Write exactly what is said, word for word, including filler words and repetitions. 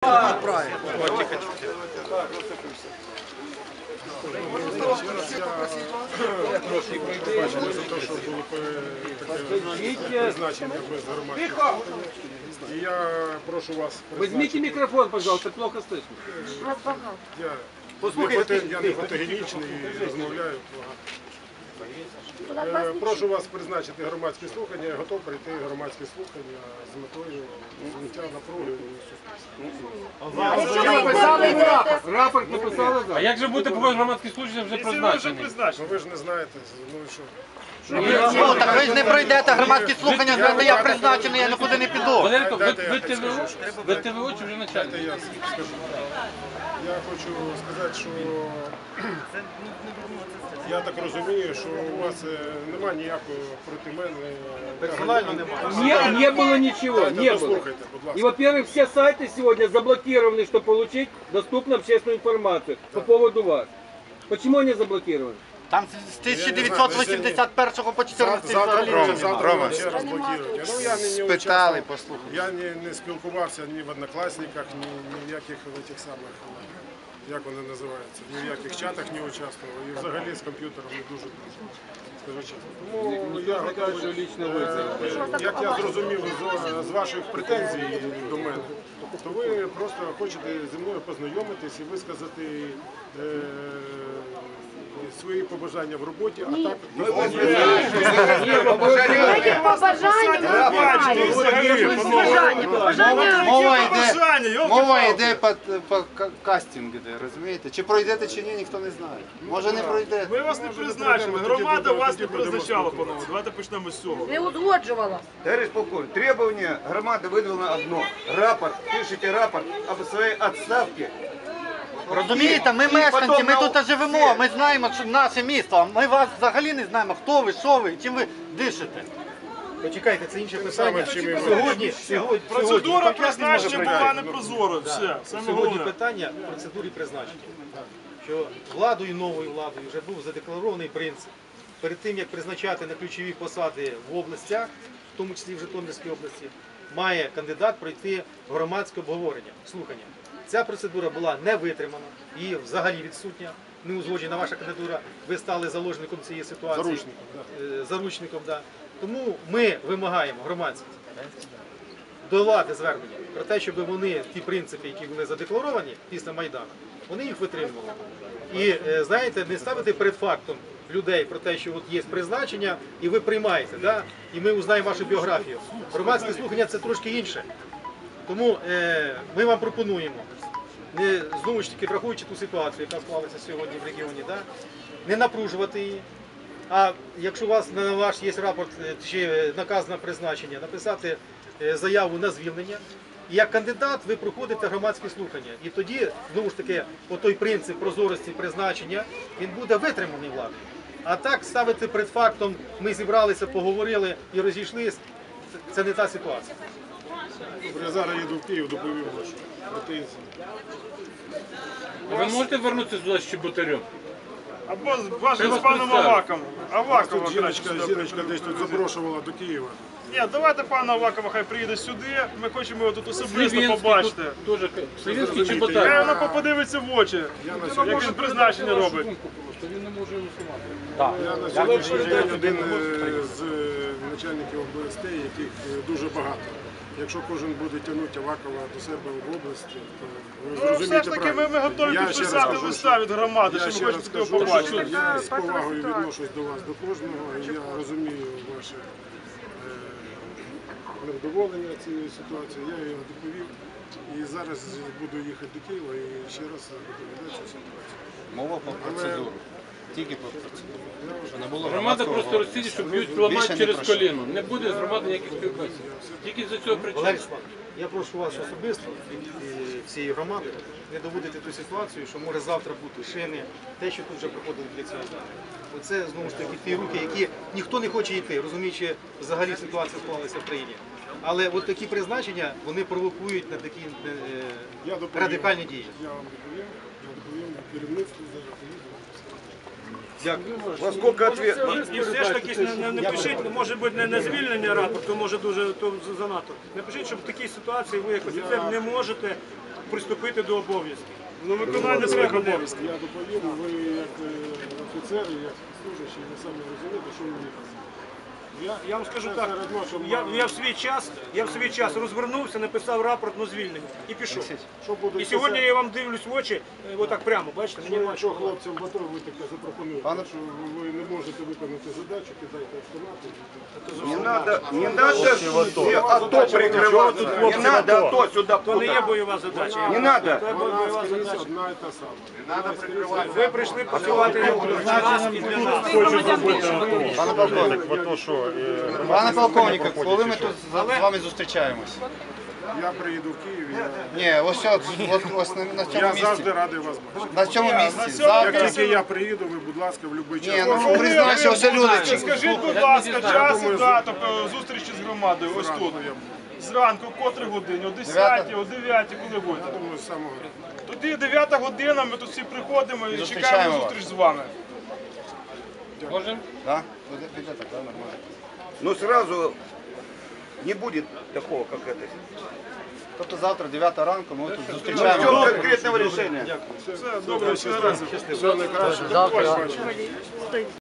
правильно. Я прошу пробачення за те, що було таке призначення без громадського. І я прошу вас Возьмите призначити. микрофон, пожалуйста, плохо слышно. Я не фото- я не фотогенічний і розмовляю погано. Е, Прошу вас призначити громадські слухання. Я готов прийти громадські слухання з метою зняття напруги у суспільстві. Рапорт написали за. А як же бути по громадській службі вже призначені? Ну ви ж не знаєте, ну і що? Ну, так ви ж не пройдете громадські слухання, знаєте, я призначений, я нікуди не піду. Валерко, ви, Дайте я ви так ТВО? скажу, що- Ви ТВО чи вже Дайте начальник? я скажу. Я хочу сказати, що я так розумію, що у вас е, немає ніякого проти мене. Персонально немає. Не, не было ничего, не было. Послухайте, будь И, ласка. во-первых, все сайты сегодня заблокированы, чтобы получить доступную общественную информацию по поводу вас. Почему они заблокированы? Там з тисяча дев'ятсот вісімдесят першого по чотирнадцятий Завтра, взагалі. завтра ви ще раз блокуєте. Ну, я не, не Спитали, участвував. послухайте. Я не, не спілкувався ні в однокласниках, ні, ні в яких в тих самих, як вони називаються, ні в яких чатах не участвував. І взагалі з комп'ютером не дуже дружу. Скажу чесно. Тому я готовий, е, як я зрозумів з, з ваших претензій до мене, то ви просто хочете зі мною познайомитись і висказати е, свої побажання в роботі, а так Мова йде, мова йде по, по кастингу, розумієте? Чи пройдете, чи ні, ніхто не знає. Може не пройдете. Ми вас не призначили, громада вас не призначала, панове. Давайте почнемо з цього. Не узгоджувала. Товарищ полковник, требование громады выдвинуло одно. Рапорт, пишите рапорт об своей отставке. Розумієте, ми мешканці, ми тут живемо, ми знаємо, що наше місто. Ми вас взагалі не знаємо, хто ви, що ви, чим ви дишите. Почекайте, це інше питання. саме чим і Сьогодні, сьогодні, Процедура призначення була непрозора. Все, саме сьогодні головне. питання в процедурі призначення. Що владою, новою владою вже був задекларований принцип. Перед тим, як призначати на ключові посади в областях, в тому числі в Житомирській області, має кандидат пройти громадське обговорення, слухання. Ця процедура була не витримана і взагалі відсутня, не узгоджена ваша кандидатура, ви стали заложником цієї ситуації. Заручником, Е, Заручником, да. Тому ми вимагаємо громадськість до влади звернення про те, щоб вони ті принципи, які були задекларовані після Майдану, вони їх витримували. І, е, знаєте, не ставити перед фактом людей про те, що от є призначення, і ви приймаєте, да? І ми узнаємо вашу біографію. Громадське слухання – це трошки інше. Тому е, ми вам пропонуємо, не, знову ж таки, враховуючи ту ситуацію, яка склалася сьогодні в регіоні, да, не напружувати її. А якщо у вас на ваш є рапорт чи наказ на призначення, написати е, заяву на звільнення. І як кандидат ви проходите громадські слухання. І тоді, знову ж таки, той принцип прозорості призначення, він буде витриманий владою. А так ставити перед фактом, ми зібралися, поговорили і розійшлися, це не та ситуація. я зараз їду в Київ, доповім вашу претензію. Ви можете вернутися сюди з Чеботарем? Або з вашим з паном Аваком. Авакова Тут краще жіночка, сюди жіночка десь тут запрошувала до Києва. Ні, давайте пана Авакова хай приїде сюди, ми хочемо його тут особисто Слів'янський побачити. тут теж. Слів'янський Зрозумійте, Чеботар. Хай вона поподивиться в очі, як він призначення робить. Він не може голосувати. Я на сьогоднішній день один е, з е, начальників О Б С Т, яких е, дуже багато. Якщо кожен буде тягнути Авакова до себе в області, то ви Ну, зрозумієте все ж таки, ми, ми готові Я ще раз підписати кажу, листа що- від громади, Я що ще ми раз хочемо його скажу, що побачити. я з повагою відношусь до вас, до кожного, і я розумію ваше е, невдоволення цією ситуацією, я його доповів. І зараз буду їхати до Києва і ще раз доповідати цю ситуацію. Мова про процедуру. Тільки про процедуру. Що не було Громада громадського просто обговорення. розсіді, що б'ють ламають Більше не через прошу. коліно. Не буде з громади ніяких співпраців. Тільки за цього причини. Валерій Славович, я прошу вас особисто від е, всієї громади не доводити ту ситуацію, що може завтра бути ще не те, що тут вже проходили для цього. Оце, знову ж таки, ті руки, які ніхто не хоче йти, розуміючи, взагалі ситуація склалася в країні. Але от такі призначення, вони провокують на такі е, Я доповім. радикальні дії. Я вам доповім, я доповім керівництву зараз. Дякую. Во сколько ответ? І все ж таки не, не, не пишіть, може бути не на звільнення рапорту, може дуже то занадто. Не пишіть, щоб в такій ситуації ви як офіцер не можете приступити до обов'язків. Ну, виконання своїх обов'язків. Я доповім, ви як е, офіцери, як служащі, ви самі розумієте, що ви мені казали. Я, я вам скажу Це так, серед нашого я, мало. я в свій час, я в свій час розвернувся, написав рапорт на звільнення і пішов. Що будуть І сьогодні писати? я вам дивлюсь в очі, е, отак прямо, бачите, мені Ну, нема якщо чого. хлопцям в АТО ви таке запропонуєте, що ви не можете виконати задачу, кидайте автомати. Не надо, не надо все АТО прикрывать. Не надо АТО сюда То не є путать. бойова задача. Не надо. Це Вона, бойова скоріше, задача. одна і та сама. Надо прикрывать. Ви прийшли працювати для нас і для нас. Пане полковник, пане полковник, коли ми тут з з вами зустрічаємось? Я приїду в Київ, я, Ні, ось от, от, ось на, на цьому я місці. завжди радий вас бачити. На цьому місці. Як Завтра. тільки я приїду, ви, будь ласка, в будь-який Ні, час. ну признайся, ось люди. Скажіть, будь ласка, час і дату е, зустрічі з громадою ось тут. Зранку, в котрій годині, о десятій, о дев'ятій, коли будете? Я думаю, з самого Тоді дев'ята година, ми тут всі приходимо і Зустрічаємо чекаємо вас. зустріч з вами. Да? Піде так, да, нормально. Ну сразу не будет такого, как это. Тобто завтра, дев'ята ранку, ми тут Ждем зустрічаємо. конкретного решения. Все, добре, ще раз. все найкраще.